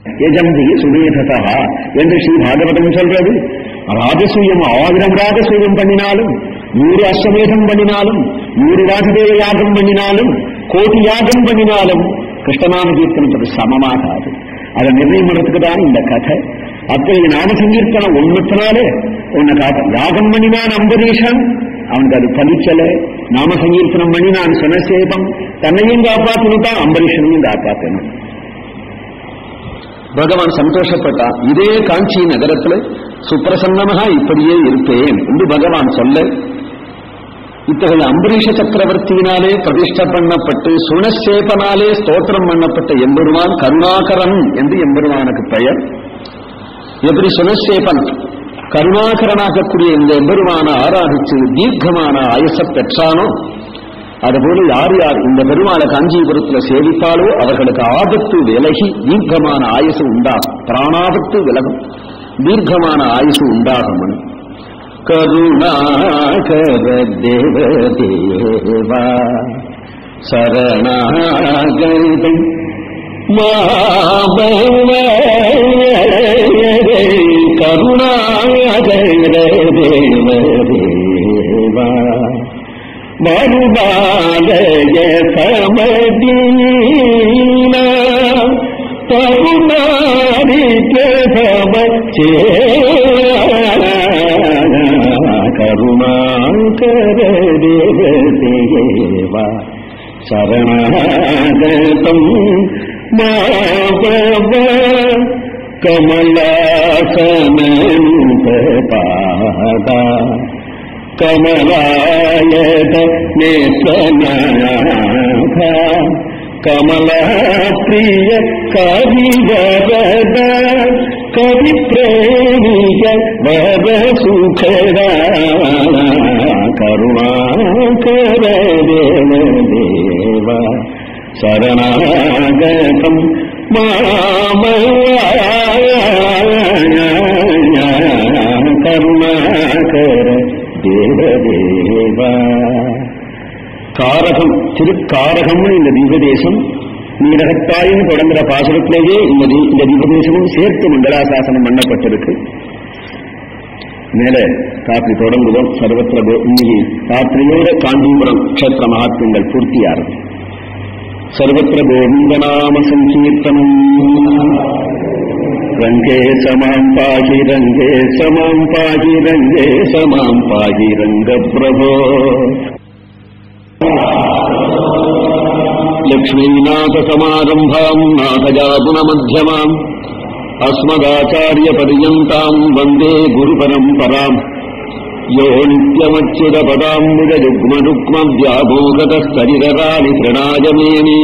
யஜந்தி சுமேதசா என்று ஸ்ரீ பாகவதம் சொல்றது. ராஜசூயம் 1000 ராஜசூயம் பண்ணினாலும், 100 அஸ்வமேதம் பண்ணினாலும், 100 வாசுதேவ யாகம் பண்ணினாலும், கோடி யாகம் பண்ணினாலும் கிருஷ்ணநாம கீர்த்தனத்துக்கு சமமாகாது. அதை நிர்ணயம் பண்றதுக்கு தான் இந்த கதை. அப்படி நாம சங்கீர்த்தனம் ஒண்ணுத்தினாலே உன்னை காட்ட யாகம் பண்ணினான் அம்பரீஷன், அவனுக்கு அது பலிச்சல. நாம சங்கீர்த்தனம் பண்ணினான் சுனசேபம், தன்னையும் காப்பாற்றணும், அம்பரீஷனையும் காப்பாற்றணும். பகவான் சந்தோஷப்பட்டான். இதே காஞ்சி நகரத்துல சுப்பிரசன்னமாக இப்படியே இருப்பேன் என்று பகவான் சொல்ல, இத்தகைய அம்பரீஷ சக்கரவர்த்தியினாலே பிரதிஷ்ட பண்ணப்பட்டு சுனசேபனாலே ஸ்தோத்திரம் பண்ணப்பட்ட எம்பெருமான் கருணாகரன் என்று எம்பெருமானுக்கு பெயர். எப்படி சுனசேபன் கருணாகரனாகக்கூடிய இந்த எம்பெருமான ஆராதிச்சு தீர்க்கமான ஆயுச பெற்றானோ, அதுபோல யார் யார் இந்த பெருமாளை காஞ்சிபுரத்தில் சேவிப்பாலோ அவர்களுக்கு ஆபத்து விலகி தீர்க்கமான ஆயுசு உண்டாகும், பிராணாபத்து விலகும், தீர்க்கமான ஆயுசு உண்டாகும். கருணாகர தேவ தேவா சரணாகரம் கருணாகர தேவ தேவா மருபாலய சமதீன கருணாரிக்க சமச்சே கருணாகர தேவ தேவா சரணாகதம் மாபவ கமலாசனபாதா கமலாயத நேத்ரநாத கமலப்பிரிய கவிவரத கவிப்ரேமிக வரசுகரா கருணாகர தேவ தேவா சரணாகதம் கருணாகர தேவதேவா. காரகம், திருக்காரகம்னு இந்த தீபதேசம் நீரகத்தாயின்னு தொடங்குற பாசுரத்திலேயே இந்த தீபதேசமும் சேர்த்து மண்டலாசாசனம் பண்ணப்பட்டிருக்கு. மேல ராத்திரி தொடங்குவோம். சர்வத்திர இன்னைக்கு ராத்திரியோட காஞ்சிபுரம் க்ஷேத்திர மகாத்மியங்கள் பூர்த்தியாகும். சர்வத்திர கோவிந்தநாம சங்கீர்த்தனம். ரங்கே சமாம் பாகி ரங்கே சமாம் பாகி ரங்கே சமாம் பாகி ரங்க பிரபோ. லக்ஷ்மீநாத சமாரம்பாம் நாதஜாபுன மத்தியமாம் அஸ்மதாச்சாரிய பர்யந்தாம் வந்தே குரு பரம்பராம். யோ நித்யமச்சுத பதாம்புஜ யுக்ம ருக்ம வியாபோகதஸ்தரிதராணி பிரணாயமேனி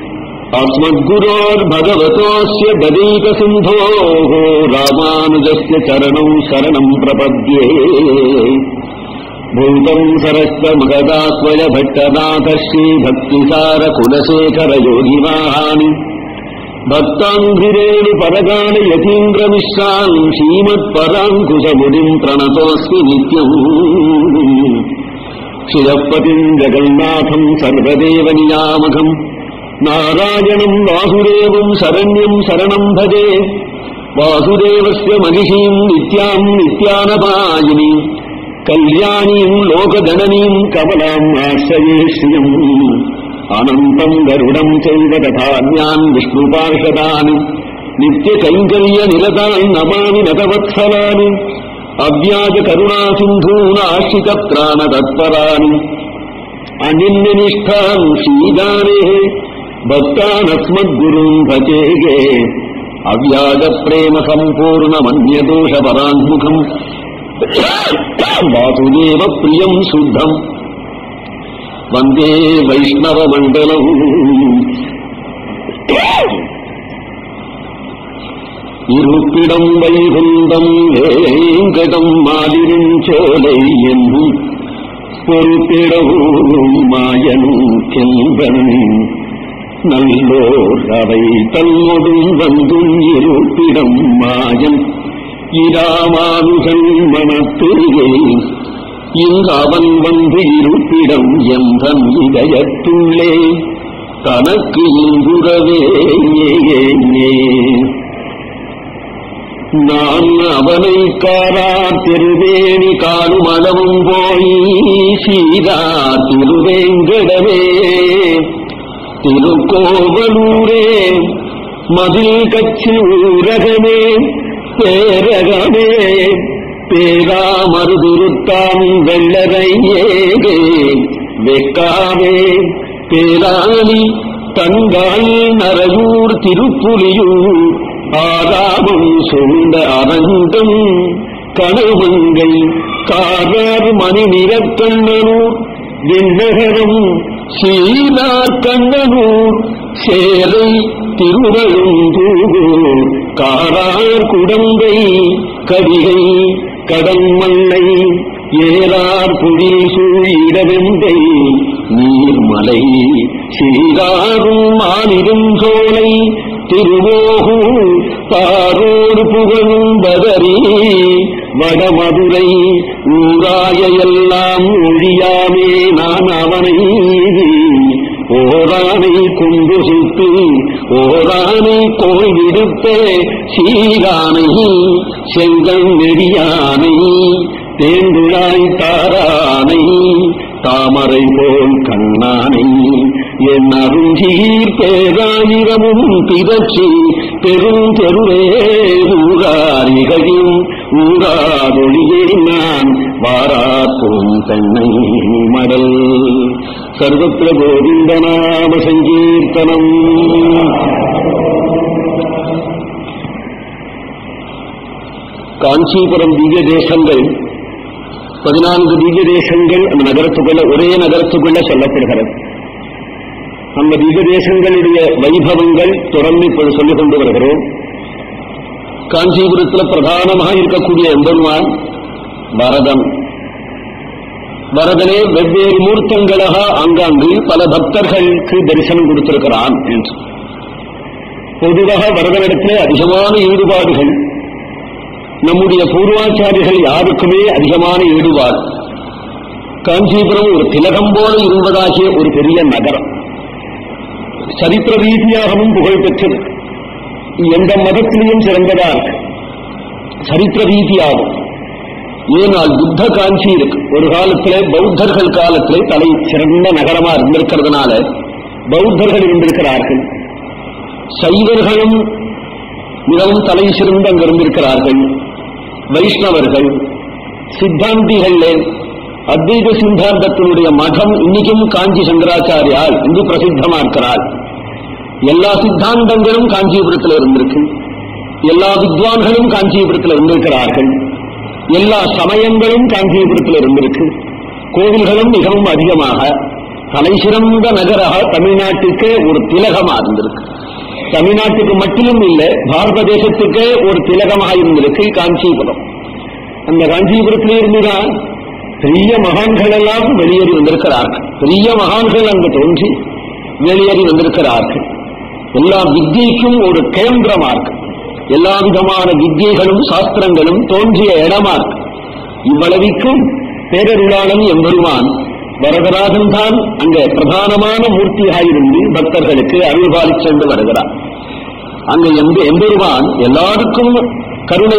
அஸ்மத்குரோர்பகவதோஸ்ய ததீக சிந்தோः ராமானுஜஸ்ய சரணம் சரணம் பிரபத்யே. பூதம் சரஸ்வ மகதாஸ்வய பட்டநாத ஸ்ரீ பக்திசார குலசேகர யோகிவாஹானி பக்தாங்கிரேணு பரகான யதீந்திரமிஸ்ரான் ஸ்ரீமத் பராங்குசமுடிம் பிரணதோஸ்மி நித்யம். சிவப்பதிம் ஜகநாதம் சர்வதேவ நியாமகம் நாராயணம் வாசுதேவம் சரண்யம் சரணம் பஜே. வாசுதேவஸ்ய மகிஷீம் நித்யாம் நித்யானபாயினி கல்யாணீம் லோகஜனனீம் கமலாம் ஆஸ்ரயே ஸ்ரியம். அனந்தம் கருடம் செய்வ ததான்யான் விஷ்ணு பார்ஷதானி நித்ய கைங்கரிய நிரதான் நமாமி நதவத்சலானி. அவ்யாஜ கருணா சிந்தூன ஆஷிக பிராண தத்பராணி அனின்யனிஷ்டான் ஸ்ரீதானே பக்தான் அஸ்மத்குரும் பஜேகே. அவ்யாஜ பிரேம சம்பூர்ணமன்யதோஷ பரான்முகம் வாசுதேவ பிரியம் சுத்தம் வந்தே வைஷ்ணவ மண்டலம். இருப்பிடம் வைகுந்தம் வேங்கடம் மாதிரிஞ்சோலை என்னும் பொறுப்பிடவும் மாயனும் கெல்வன் நல்லோர் அவை தன்னொடும் வந்தும் இருப்பிடம் மாயன் இராமானுகன் மனத்திலே இங்கு அவன் வந்து இருப்பிடம் எந்தன் இதயத்துள்ளே தனக்கு இங்குறவே. நான் அவனை காரார் திருவேணி காணும் அளவும் போய் சீரா திருவேங்கடவே திருக்கோவலூரே மதில் கட்சி ஊரகமே பேரகமே பேராமருதுருத்தான் வெள்ளரையேகே வெக்காவே பேராளி தங்கால் நரையூர் திருப்புலியூர் ஆராமம் சூழ்ந்த அரங்கம் கணவங்கை காரார் மணி நிறக்கண்ணனூர் விண்ணகரம் சீனார் கண்ணனூர் சேரை திருவழுந்தூர் காரார் குடங்கை கடிகை கடம்மல்லை ஏறார் பொழில் சூழிடவெந்தை நீர்மலை சீராரும் மானிடும் சோலை திருவோகூர் பாரோடு புகழும் பதறி வடமதுரை ஊராய எல்லாம் ஒழியாமே நான் அவனை ஓரானை கொண்டு சுட்டு ஓரானை கோல் விடுத்த சீரானை செங்கல் நெடியானை தேங்குழாய் தாரானை தாமரை போல் கண்ணானை என் அருஞ்சீர் பேராயிரமும் பிதற்றி பெரும் தெருவே ஊராரிகையும் ஊராதொழியே நான் வாராப்போம் தன்னை மடல் சர்வத்திர கோவிந்தநாம சங்கீர்த்தனம். காஞ்சிபுரம் திவ்ய தேசங்கள் 14 திவ்ய தேசங்கள் அந்த நகரத்துக்குள்ள ஒரே நகரத்துக்குள்ள சொல்லப்படுகிறது. அந்த திவ்ய தேசங்களுடைய வைபவங்கள் தொடர்ந்து இப்போது சொல்லிக் கொண்டு வருகிறோம். காஞ்சிபுரத்தில் பிரதானமாக இருக்கக்கூடிய எம்பெருமான் வரதன். வரதனே வெவ்வேறு மூர்த்தங்களாக ஆங்காங்கு பல பக்தர்களுக்கு தரிசனம் கொடுத்திருக்கிறான் என்று. பொதுவாக வரதனிடத்திலே அதிகமான ஈடுபாடுகள் நம்முடைய பூர்வாச்சாரிகள் யாருக்குமே அதிகமான ஈடுபாடு. காஞ்சிபுரம் ஒரு திலகம் போல இருந்ததாகிய ஒரு பெரிய நகரம், சரித்திர ரீதியாகவும் புகழ் பெற்றது. எந்த மதத்திலையும் சிறந்ததா இருக்கு சரித்திர ரீதியாகும். ஏனால் புத்த காஞ்சி இருக்கு. ஒரு காலத்திலே பௌத்தர்கள் காலத்திலே தலை சிறந்த நகரமா இருந்திருக்கிறதுனால பௌத்தர்கள் இருந்திருக்கிறார்கள். சைவர்களும் மிகவும் தலை சிறந்து அங்கு இருந்திருக்கிறார்கள். வைஷ்ணவர்கள், சித்தாந்திகள், அத்வைத சித்தாந்தத்தினுடைய மடம் இன்னைக்கும் காஞ்சி சங்கராச்சாரியால் இன்று பிரசித்தமா இருக்கிறார். எல்லா சித்தாந்தங்களும் காஞ்சிபுரத்தில் இருந்திருக்கு. எல்லா வித்வான்களும் காஞ்சிபுரத்தில் இருந்திருக்கிறார்கள். எல்லா சமயங்களும் காஞ்சிபுரத்தில் இருந்திருக்கு. கோவில்களும் மிகவும் அதிகமாக தலை சிறந்த நகராக தமிழ்நாட்டுக்கு ஒரு திலகமாக இருந்திருக்கு. தமிழ்நாட்டுக்கு மட்டும் இல்லை, பாரத தேசத்துக்கே ஒரு திலகமாக இருந்திருக்கு காஞ்சிபுரம். அந்த காஞ்சிபுரத்திலே இருந்துதான் பெரிய மகான்கள் எல்லாம் வெளியேறி வந்திருக்கிறார்கள். பெரிய மகான்கள் அங்கு தோன்றி வெளியேறி வந்திருக்கிறார்கள். எல்லா வித்தியைக்கும் ஒரு கேந்திரமா இருக்கு. எல்லா விதமான வித்தியைகளும் சாஸ்திரங்களும் தோன்றிய இடமா இருக்கு. இவ்வளவிக்கும் பேரருளாளன் எம்பெருமான் வரதராஜன் தான் அங்கே பிரதானமான மூர்த்தியாயிருந்து பக்தர்களுக்கு அருள்பாலி சென்று வருகிறார். அங்கு எம்பெருமான் எல்லாருக்கும் கருணை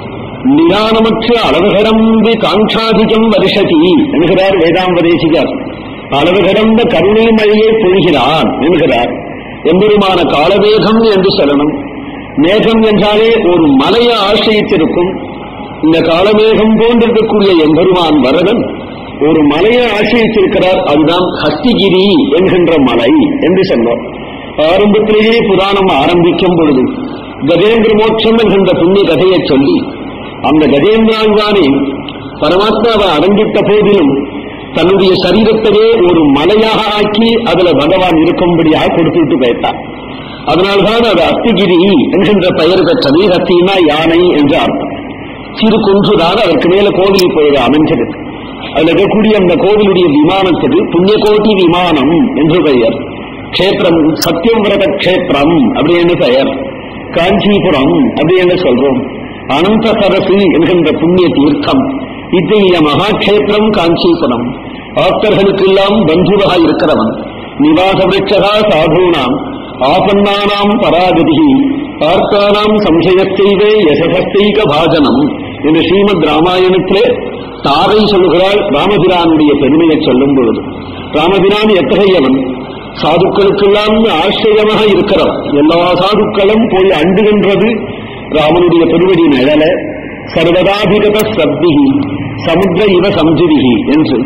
நிதானமற்ற அளவு கடந்து காங்காதிகம் வருஷதி என்கிறார் வேதாம்பதேசிகர். அளவு கடந்த கருணை மழையை பொழிகிறான் என்கிறார். எம்பெருமான காலவேகம் என்று சொல்லணும். மேகம் என்றாலே ஒரு மலையை ஆசிரியத்திருக்கும். இந்த காலமேகம் போன்றிருக்கக்கூடிய எம்பெருமான் வரதன் ஒரு மலையை ஆசிரியத்திருக்கிறார். அதுதான் ஹஸ்திகிரி என்கின்ற மலை என்று சொன்னார். ஆரம்பத்திலேயே புராணம் ஆரம்பிக்கும் பொழுது கஜேந்திர மோட்சம் என்கின்ற புண்ணிய கதையை சொல்லி அந்த கஜேந்திராங்கானே பரமாத்மாவை அடங்கிட்ட போதிலும் தன்னுடைய சரீரத்தையே ஒரு மலையாக ஆக்கி அதுல பகவான் இருக்கும்படியாக கொடுத்துட்டு போயிட்டார். அதனால்தான் அது அஸ்திகிரி என்கின்ற பெயர் பெற்றது. ஹஸ்தினா யானை என்று அர்த்தம். சிறு குன்றுதான் அதற்கு மேல கோவில் இப்பொழுது அமைஞ்சிருக்கு. அதுல இருக்கக்கூடிய அந்த கோவிலுடைய விமானத்துக்கு புண்ணியகோட்டி விமானம் என்று பெயர். கஷேத்திரம் சத்தியவிரத கஷேத்திரம் அப்படின்னு பெயர். காஞ்சிபுரம் அப்படின்னு சொல்றோம். அனந்த சரசு என்கின்ற புண்ணிய தீர்த்தம். இத்தகைய மகாட்சேத்திரம் காஞ்சிபுரம். ஆப்தர்களுக்கெல்லாம் பந்துவாக இருக்கிறவன். நிவாச விருட்சகா சாதூனாம் ஆபன்னானாம் பராகதி பார்த்தானாம் சம்சயத்தைவே யசசஸ்தைக பாஜனம் என்று ஸ்ரீமத் ராமாயணத்திலே தாரை சொல்லுகிறாள். ராமபிரானுடைய பெருமையை சொல்லும் பொழுது ராமபிரான் எத்தகையவன், சாதுக்களுக்கெல்லாம் ஆசிரியமாக இருக்கிறவன். எல்லா சாதுக்களும் போய் அண்டுகின்றது ராமனுடைய பெருவடி நிழல. சர்வதாபிகத சப்திகி சமுத்திர இவ சம்ஜிதிகி என்று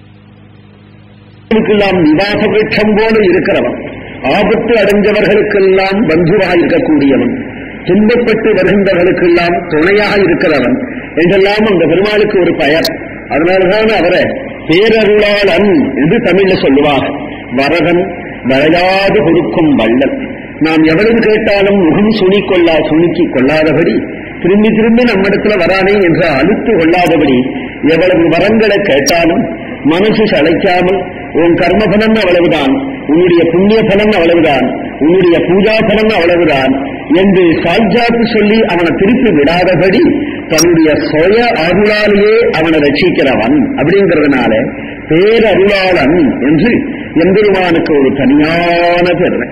நிவாச விருட்சம் போல இருக்கிறவன். ஆபத்து அடைஞ்சவர்களுக்கெல்லாம் பந்துவாக இருக்கக்கூடியவன். துன்பப்பட்டு வருகின்றவர்களுக்கெல்லாம் துணையாக இருக்கிறவன் என்றெல்லாம் அந்த பெருமாளுக்கு ஒரு பெயர். அதனால்தான் அவரை பேரருளாளன் என்று தமிழ்ல சொல்லுவார். வரதன் வளையாது கொடுக்கும் வள்ளல். நாம் எவ்வளவு கேட்டாலும் முகம் சுணிக்கிக் கொள்ளாதபடி, திரும்பி திரும்பி நம்மிடத்துல வரானே என்ற அழுத்து கொள்ளாதபடி, எவ்வளவு வரங்களை கேட்டாலும் மனசு சளைக்காமல் உன் கர்மபலன் அவ்வளவுதான், உன்னுடைய புண்ணிய பலன் அவ்வளவுதான், உன்னுடைய பூஜா பலன் அவ்வளவுதான் என்று சாட்சாத்து சொல்லி அவனை திருப்பி விடாதபடி தன்னுடைய சுய அருளாலேயே அவனை ரட்சிக்கிறவன். அப்படிங்கிறதுனால பேரருளாளன் என்று எம்பெருமானுக்கு ஒரு தனியான பெருமை.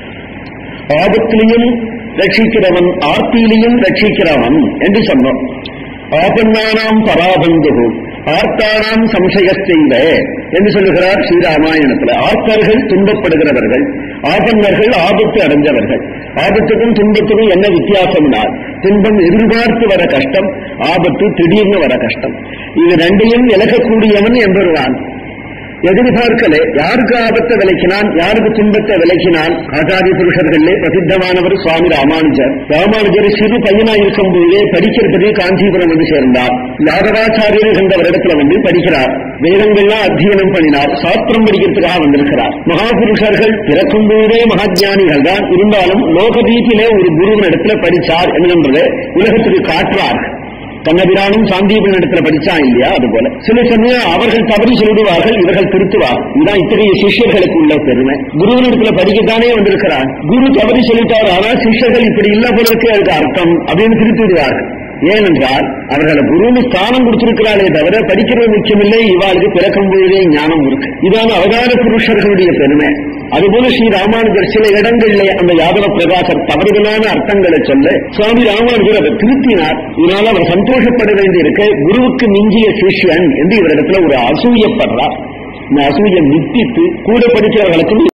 ஆபத்திலையும் ரட்சிக்கிறவன், ஆர்த்தியிலையும் ரட்சிக்கிறவன் என்று சொன்னோம். ஆபன்னானாம் பராபந்து ஆர்த்தானாம் சம்சயத்தைவ என்று சொல்லுகிறார் ஸ்ரீராமாயணத்தில். ஆர்த்தர்கள் துன்பப்படுகிறவர்கள், ஆபன்னர்கள் ஆபத்து அடைஞ்சவர்கள். ஆபத்துக்கும் துன்பத்துக்கும் என்ன வித்தியாசம்னா, துன்பம் எதிர்பார்த்து வர கஷ்டம், ஆபத்து திடீர்னு வர கஷ்டம். இது ரெண்டையும் விலகக்கூடியவன் என்பதுதான். எதிர்பார்க்கலே யாருக்கு ஆபத்தை விலக்கினான், யாருக்கு துன்பத்தை விலக்கினான். ஆச்சாரிய புருஷர்களே பிரசித்தமானவர் சுவாமி ராமானுஜர். ராமானுஜர் சிறு பையனாக இருக்கும் போதே படிக்கிறதுக்கு காஞ்சிபுரம் வந்து சேர்ந்தார். யாதவாச்சாரியர் என்றவரிடத்துல வந்து படிக்கிறார். வேதங்கள்லாம் அத்தியனம் பண்ணினார். சாஸ்திரம் படிக்கிறதுக்காக வந்திருக்கிறார். மகாபுருஷர்கள் பிறக்கும் போதே மகாஜானிகள் தான். இருந்தாலும் லோகதீபிலே ஒரு குருவின் இடத்துல படிச்சார் என்கின்றதை உலகத்துக்கு காட்டுறார். கண்ணபிரானும் சாந்தீபன் இடத்துல படிச்சான் இல்லையா, அதுபோல சில சமயம் அவர்கள் தவறி சொல்லிடுவார்கள், இவர்கள் திருத்துவார். இதுதான் இத்தகைய சிஷ்யர்களுக்கு உள்ள பெருமை. குருவின் இடத்துல படிக்கத்தானே வந்திருக்கிறார். குரு தவறி சொல்லிட்டார், ஆனால் சிஷ்யர்கள் இப்படி இல்ல போல இருக்கு, அதுக்கு அர்த்தம் அப்படின்னு திருத்திடுவார்கள். ஏனென்றால் அவர்களை குருன்னு ஸ்தானம் கொடுத்திருக்கிறாளே தவிர படிக்கிறது முக்கியமில்லை. இவாளுக்கு பிறக்கும் பொழுதே ஞானம் இருக்கு. இதான அவதார புருஷர்களுடைய பெருமை. அதுபோல ஸ்ரீ ராமானுஜர் சில இடங்களிலே அந்த யாதவ பிரகாசர் தவறுதலான அர்த்தங்களை சொல்ல சுவாமி ராமானுஜர் அதை திருத்தினார். இதனால அவர் சந்தோஷப்பட வேண்டியிருக்க, குருவுக்கு மிஞ்சிய சிஷ்யன் என்று இவரிடத்துல ஒரு அசூயப்படுறார். இந்த அசூயை நித்தித்து கூட படிக்கிறவர்களுக்கு